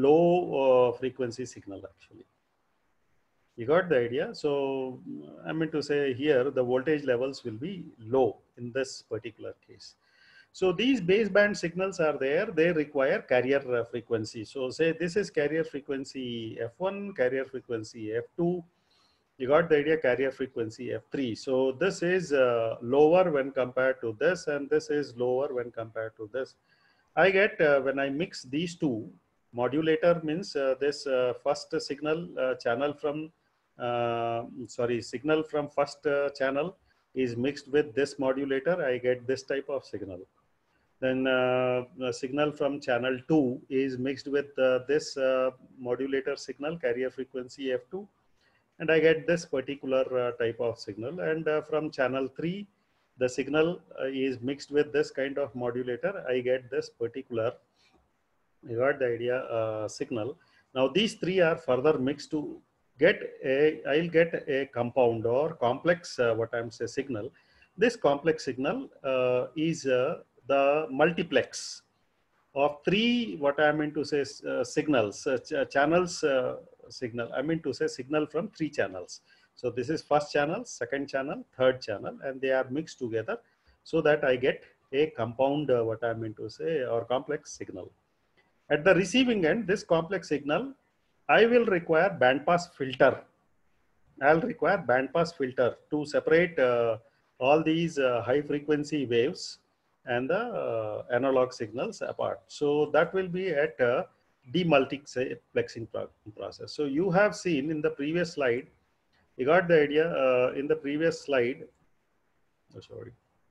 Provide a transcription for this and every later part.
low frequency signal actually. You got the idea? So I mean to say here the voltage levels will be low in this particular case. So these baseband signals are there, they require carrier frequency. So say this is carrier frequency F1, carrier frequency F2, you got the idea, carrier frequency F3. So this is lower when compared to this, and this is lower when compared to this. I get when I mix these two, modulator means this first signal channel from, signal from first channel is mixed with this modulator, I get this type of signal. Then the signal from channel 2 is mixed with this modulator signal, carrier frequency F2, and I get this particular type of signal. And from channel 3, the signal is mixed with this kind of modulator, I get this particular, you got the idea, signal. Now these three are further mixed to get I'll get a compound or complex what I'm saying signal. This complex signal is the multiplex of three, what I mean to say, signals, channels, signal. I mean to say signal from three channels. So this is first channel, second channel, third channel, and they are mixed together so that I get a compound, what I mean to say, or complex signal. At the receiving end, this complex signal, I will require bandpass filter. I'll require bandpass filter to separate all these high frequency waves and the analog signals apart. So that will be at demultiplexing process. So you have seen in the previous slide, you got the idea in the previous slide. Oh, sorry.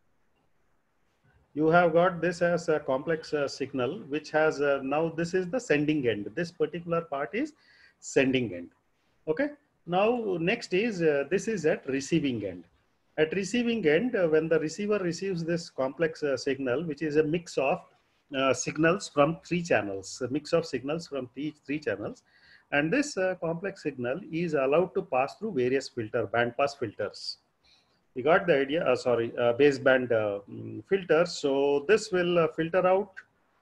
You have got this as a complex signal, which has now this is the sending end. This particular part is sending end. Okay. Now next is this is at receiving end. At receiving end, when the receiver receives this complex signal, which is a mix of signals from three channels, a mix of signals from three channels, and this complex signal is allowed to pass through various bandpass filters. You got the idea? Baseband filters. So this will filter out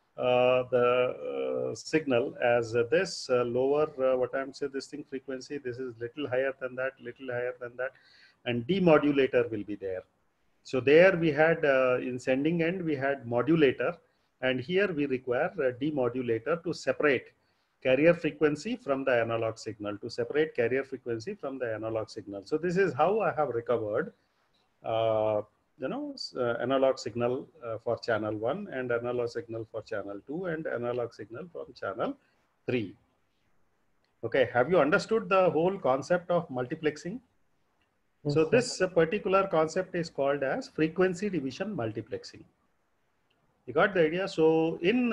the signal as this lower, what I'm saying, this thing frequency. This is little higher than that, little higher than that, and demodulator will be there. So there we had in sending end we had modulator, and here we require a demodulator to separate carrier frequency from the analog signal, to separate carrier frequency from the analog signal. So this is how I have recovered analog signal for channel 1 and analog signal for channel 2 and analog signal from channel 3. Okay, have you understood the whole concept of multiplexing? Yes, so this particular concept is called as frequency division multiplexing. You got the idea? So in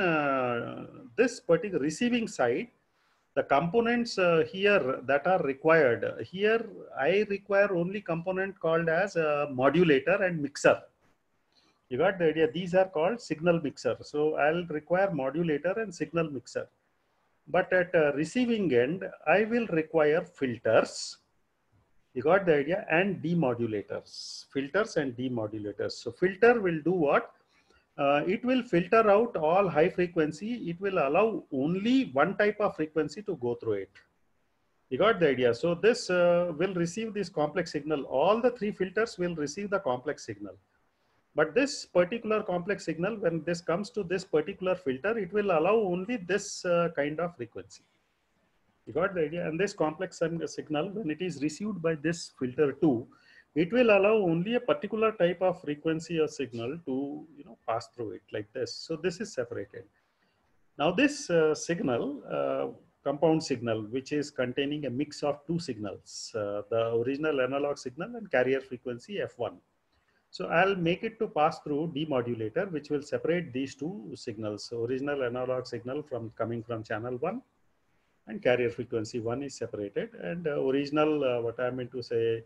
this particular receiving side, the components here that are required, here I require only component called as a modulator and mixer. You got the idea? These are called signal mixer. So I'll require modulator and signal mixer. But at receiving end, I will require filters. You got the idea? And demodulators. Filters and demodulators. So filter will do what? It will filter out all high frequency. It will allow only one type of frequency to go through it. You got the idea? So this will receive this complex signal. All the three filters will receive the complex signal. But this particular complex signal, when this comes to this particular filter, it will allow only this kind of frequency. You got the idea? And this complex signal, when it is received by this filter too, it will allow only a particular type of frequency or signal to pass through it like this. So this is separated. Now this signal, compound signal, which is containing a mix of two signals, the original analog signal and carrier frequency F1. So I'll make it to pass through demodulator, which will separate these two signals. So original analog signal from coming from channel 1 and carrier frequency 1 is separated, and original, what I mean to say,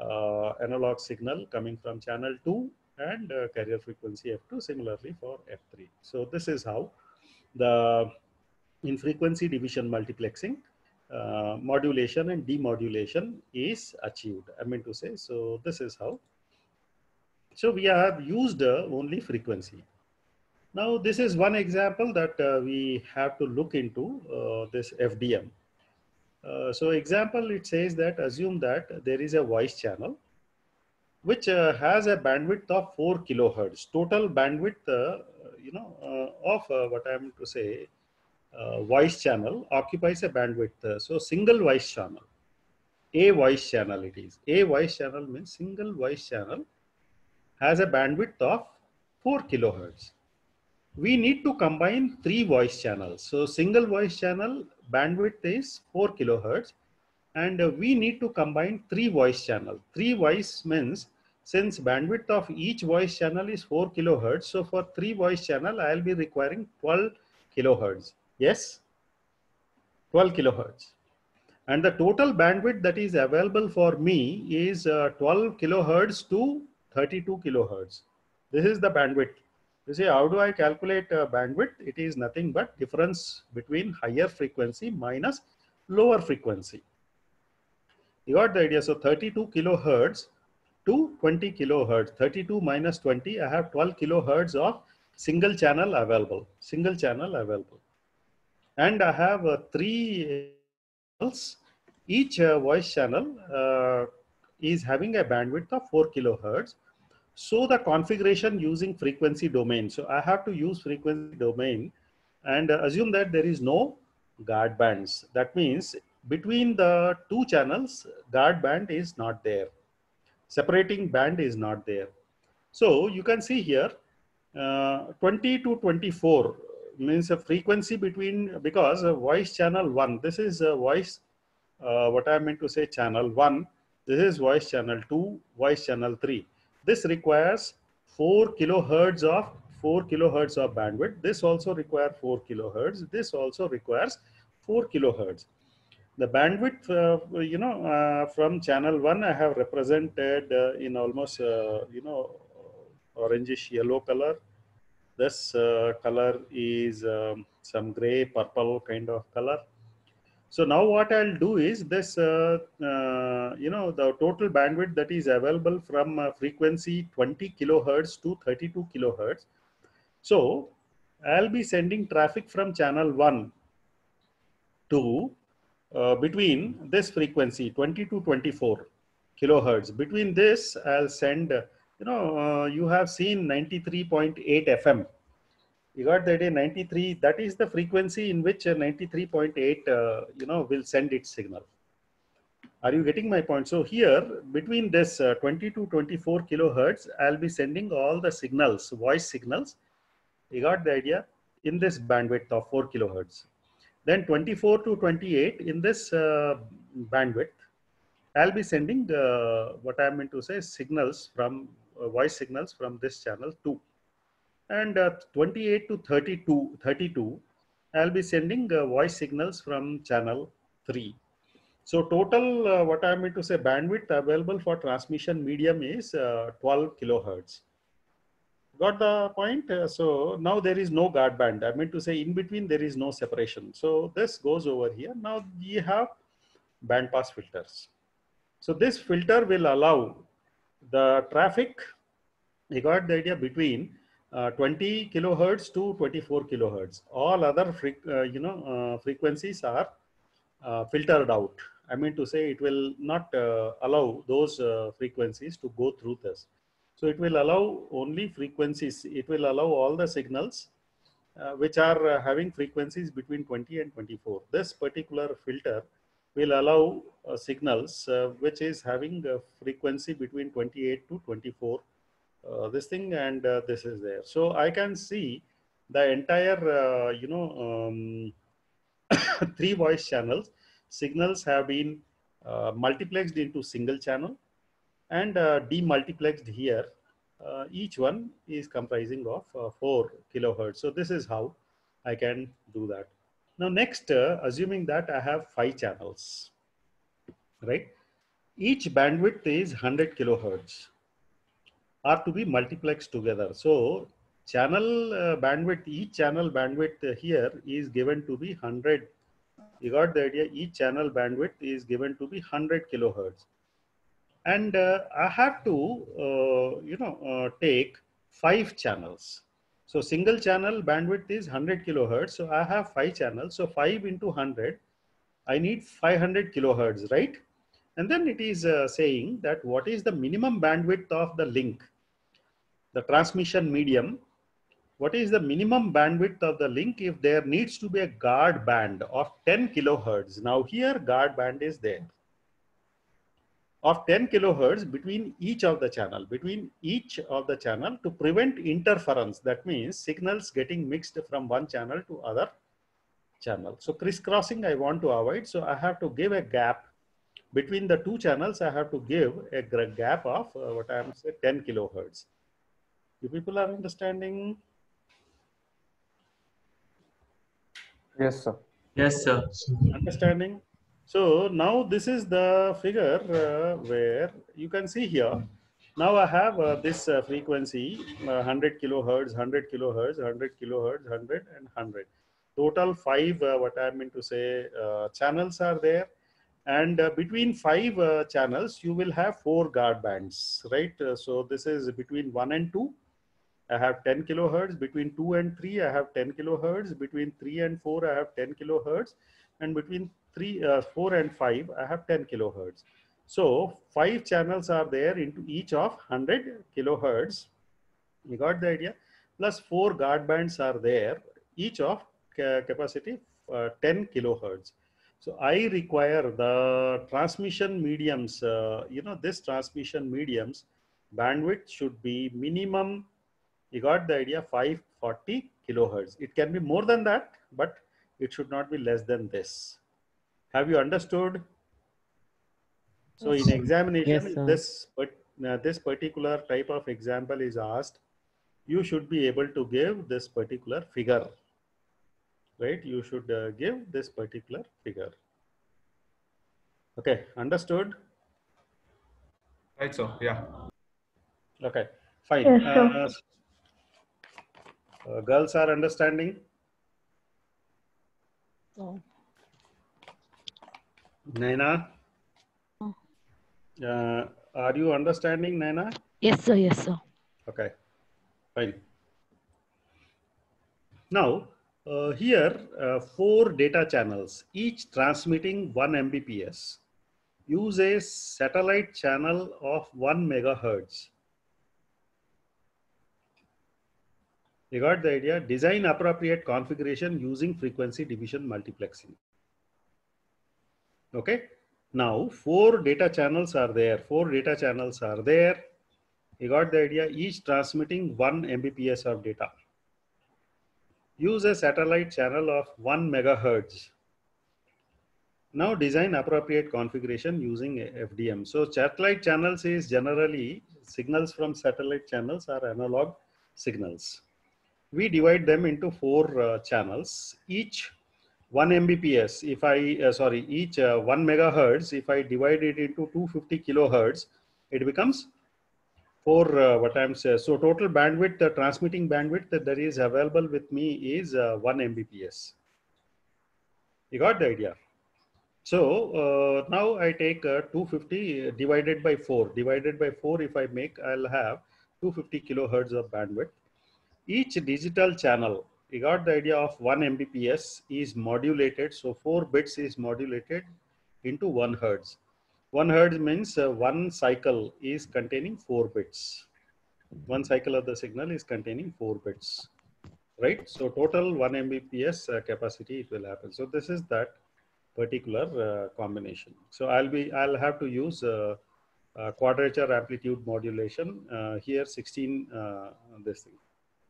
analog signal coming from channel 2 and carrier frequency F2 similarly for F3. So this is how the in frequency division multiplexing modulation and demodulation is achieved. I mean to say, so this is how. So we have used only frequency. Now, this is one example that we have to look into this FDM. So example, it says that assume that there is a voice channel which has a bandwidth of 4 kilohertz. Total bandwidth, of what I am to say, voice channel occupies a bandwidth. So single voice channel, a voice channel it is. A voice channel means single voice channel has a bandwidth of 4 kilohertz. We need to combine three voice channels. So single voice channel bandwidth is 4 kilohertz, and we need to combine three voice channel. Three voice means since bandwidth of each voice channel is 4 kilohertz, so for three voice channel I'll be requiring 12 kilohertz. Yes, 12 kilohertz. And the total bandwidth that is available for me is 12 kilohertz to 32 kilohertz. This is the bandwidth. You see, how do I calculate bandwidth? It is nothing but difference between higher frequency minus lower frequency. You got the idea? So 32 kilohertz to 20 kilohertz. 32 minus 20, I have 12 kilohertz of single channel available. Single channel available. And I have three channels. Each voice channel is having a bandwidth of 4 kilohertz. So the configuration using frequency domain. So I have to use frequency domain and assume that there is no guard bands. That means between the two channels, guard band is not there. Separating band is not there. So you can see here 20 to 24 means a frequency between, because voice channel 1, this is a voice, what I meant to say channel 1, this is voice channel 2, voice channel 3. This requires 4 kilohertz of bandwidth. This also requires 4 kilohertz. This also requires 4 kilohertz. The bandwidth, from channel 1, I have represented in almost, orangish yellow color. This color is some gray purple kind of color. So now what I'll do is this, the total bandwidth that is available from frequency 20 kilohertz to 32 kilohertz. So I'll be sending traffic from channel 1 to between this frequency 20 to 24 kilohertz. Between this, I'll send, you have seen 93.8 FM. You got the idea, 93, that is the frequency in which 93.8, will send its signal. Are you getting my point? So here, between this 20 to 24 kilohertz, I'll be sending all the signals, voice signals. You got the idea? In this bandwidth of 4 kilohertz. Then 24 to 28 in this bandwidth, I'll be sending what I meant to say signals from voice signals from this channel 2. And 28 to 32, I'll be sending voice signals from channel 3. So total, what I meant to say, bandwidth available for transmission medium is 12 kilohertz. Got the point? So now there is no guard band. I meant to say in between there is no separation. So this goes over here. Now we have band pass filters. So this filter will allow the traffic, you got the idea, between 20 kilohertz to 24 kilohertz. All other frequencies are filtered out. I mean to say it will not allow those frequencies to go through this. So it will allow only frequencies. It will allow all the signals which are having frequencies between 20 and 24. This particular filter will allow signals which is having a frequency between 28 to 24. This thing and this is there. So I can see the entire, three voice channels. Signals have been multiplexed into single channel and demultiplexed here. Each one is comprising of 4 kilohertz. So this is how I can do that. Now next, assuming that I have 5 channels, right? Each bandwidth is 100 kilohertz are to be multiplexed together. So channel bandwidth, each channel bandwidth here is given to be 100. You got the idea? Each channel bandwidth is given to be 100 kilohertz. And I have to, take 5 channels. So single channel bandwidth is 100 kilohertz. So I have 5 channels. So 5 into 100, I need 500 kilohertz, right? And then it is saying that what is the minimum bandwidth of the link, the transmission medium. What is the minimum bandwidth of the link if there needs to be a guard band of 10 kilohertz? Now here guard band is there of 10 kilohertz between each of the channel, to prevent interference. That means signals getting mixed from one channel to other channel. So crisscrossing I want to avoid. So I have to give a gap between the two channels. I have to give a gap of what I am saying 10 kilohertz. You people are understanding? Yes, sir. Yes, sir. Understanding? So now this is the figure where you can see here. Now I have this frequency 100 kilohertz, 100 kilohertz, 100 kilohertz, 100 and 100. Total 5 what I mean to say channels are there, and between 5 channels you will have 4 guard bands, right? So this is between 1 and 2. I have 10 kilohertz. Between 2 and 3, I have 10 kilohertz. Between 3 and 4, I have 10 kilohertz. And between 4 and 5, I have 10 kilohertz. So 5 channels are there into each of 100 kilohertz. You got the idea? Plus 4 guard bands are there, each of capacity 10 kilohertz. So I require the transmission mediums, this transmission mediums bandwidth should be minimum. You got the idea? 540 kilohertz. It can be more than that, but it should not be less than this. Have you understood? So in examination, Yes, this particular type of example is asked, you should be able to give this particular figure, right? You should give this particular figure. Okay, understood? Right, sir. Yeah. Okay, fine. Yes, sir. Girls are understanding? Oh. Naina? Are you understanding, Naina? Yes, sir. Yes, sir. Okay, fine. Now, here 4 data channels, each transmitting 1 Mbps, use a satellite channel of 1 megahertz. You got the idea? Design appropriate configuration using frequency division multiplexing. Okay. Now 4 data channels are there. 4 data channels are there. You got the idea? Each transmitting 1 Mbps of data. Use a satellite channel of 1 megahertz. Now design appropriate configuration using FDM. So satellite channels is generally signals from satellite channels are analog signals. We divide them into 4 channels, each 1 Mbps. If I, each 1 megahertz, if I divide it into 250 kilohertz, it becomes 4, what I'm saying. So total bandwidth, the transmitting bandwidth that is available with me is 1 Mbps. You got the idea? So now I take 250 divided by 4. Divided by 4, if I make, I'll have 250 kilohertz of bandwidth. Each digital channel, you got the idea, of 1 Mbps is modulated. So 4 bits is modulated into 1 hertz. 1 hertz means 1 cycle is containing 4 bits. 1 cycle of the signal is containing 4 bits, right? So total 1 Mbps capacity it will happen. So this is that particular combination. So I'll have to use quadrature amplitude modulation here 16 this thing.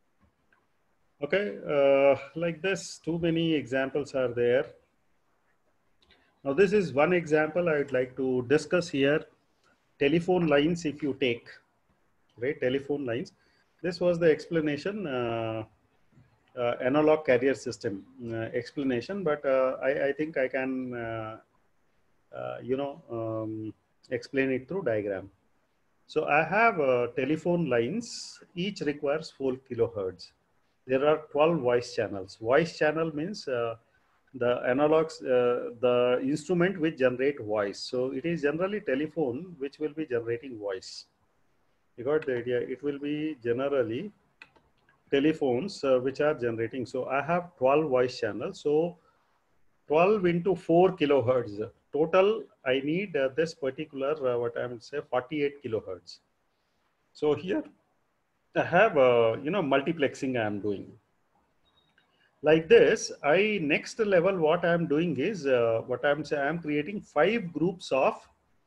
Okay, like this, too many examples are there. Now this is one example I would like to discuss here. Telephone lines, if you take, right, telephone lines. This was the explanation, analog carrier system explanation, but I think I can, explain it through diagram. So I have telephone lines, each requires 4 kilohertz. There are 12 voice channels. Voice channel means the analogs, the instrument which generate voice. So it is generally telephone which will be generating voice. You got the idea? It will be generally telephones which are generating. So I have 12 voice channels. So 12 into 4 kilohertz. Total, I need this particular, what I would say, 48 kilohertz. So here I have, multiplexing I am doing. Like this, next level, what I am doing is, what I am saying, I am creating 5 groups of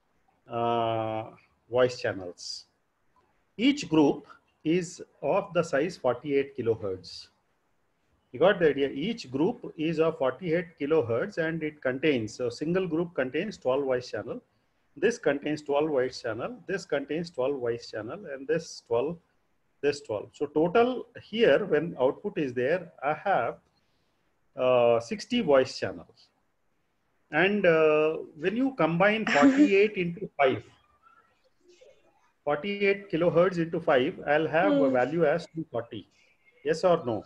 voice channels. Each group is of the size 48 kilohertz. You got the idea? Each group is of 48 kilohertz and it contains, so single group contains 12 voice channel. This contains 12 voice channel. This contains 12 voice channel, and this 12, this 12. So total here, when output is there, I have 60 voice channels. And when you combine 48 into 5, 48 kilohertz into 5, I'll have a value as 240. Yes or no?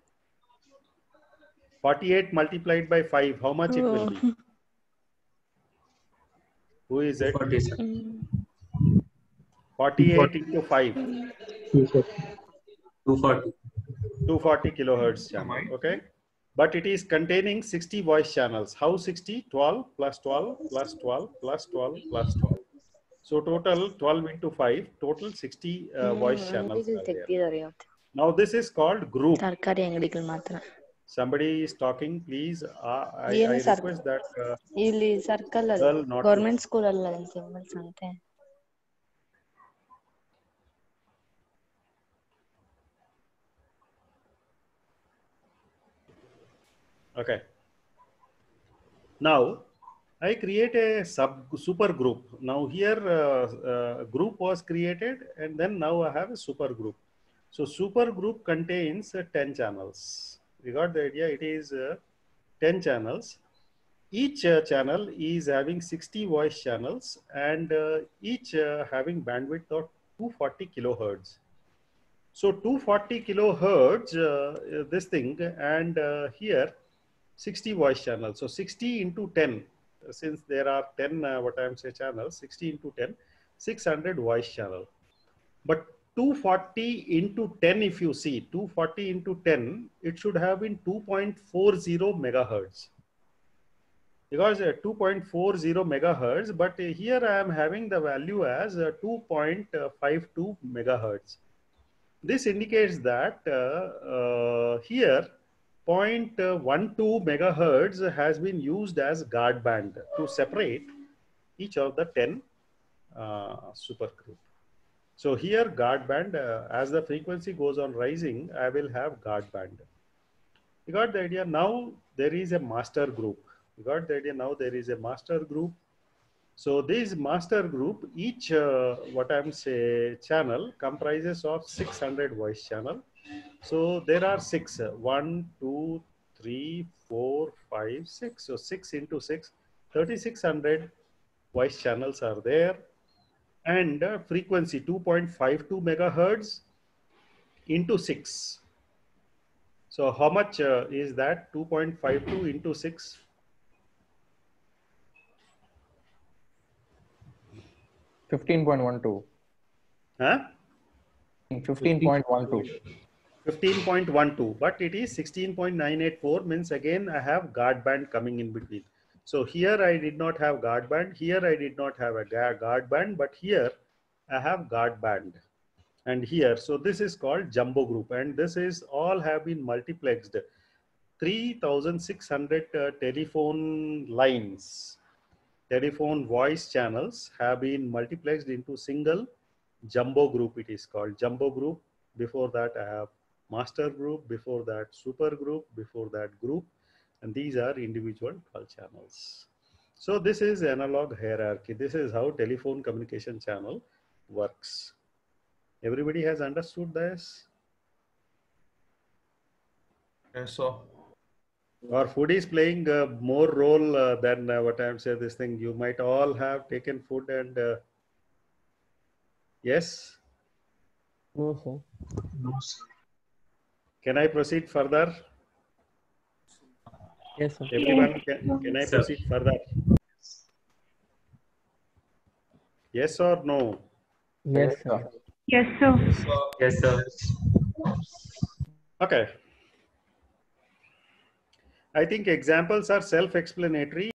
48 multiplied by 5, how much it will be? Who is it? 48 into 5. 240 kilohertz channel. Okay. But it is containing 60 voice channels. How 60? 12 plus 12 plus 12 plus 12 plus 12. So total 12 into 5, total 60 voice channels are there. Now this is called group. Somebody is talking, please. I request that girl not government school alla symbols ante. Okay. Now I create a super group. Now here group was created, and then now I have a super group. So super group contains 10 channels. You got the idea? It is 10 channels. Each channel is having 60 voice channels, and each having bandwidth of 240 kilohertz. So 240 kilohertz, this thing, and here 60 voice channels. So 60 into 10, since there are 10, what I'm saying channels, 60 into 10, 600 voice channel. But 240 into 10, if you see, 240 into 10, it should have been 2.40 megahertz. Because 2.40 megahertz, but here I am having the value as 2.52 megahertz. This indicates that here 0.12 megahertz has been used as guard band to separate each of the 10 super group. So here guard band, as the frequency goes on rising, I will have guard band. You got the idea? Now there is a master group. You got the idea? Now there is a master group. So this master group, each what I'm say channel comprises of 600 voice channel. So there are 6, 1, 2, 3, 4, 5, 6. So 6 into 6, 3600 voice channels are there. And frequency 2.52 megahertz into 6. So how much is that? 2.52 into 6? 15.12. Huh? 15.12. 15.12, but it is 16.984, means again I have guard band coming in between. So here I did not have guard band, here I did not have a guard band, but here I have guard band. And here, so this is called jumbo group, and this is all have been multiplexed. 3,600 telephone lines, telephone voice channels have been multiplexed into single jumbo group. It is called jumbo group. Before that I have master group, before that super group, before that group, and these are individual 12 channels. So this is analog hierarchy. This is how telephone communication channel works. Everybody has understood this? Yes, sir. Or food is playing more role than what I'm saying this thing. You might all have taken food and yes? No, sir. No, sir. Can I proceed further? Yes, sir. Everyone, can I proceed further? Yes or no? Yes, sir. Yes, sir. Yes, sir. Okay. I think examples are self-explanatory.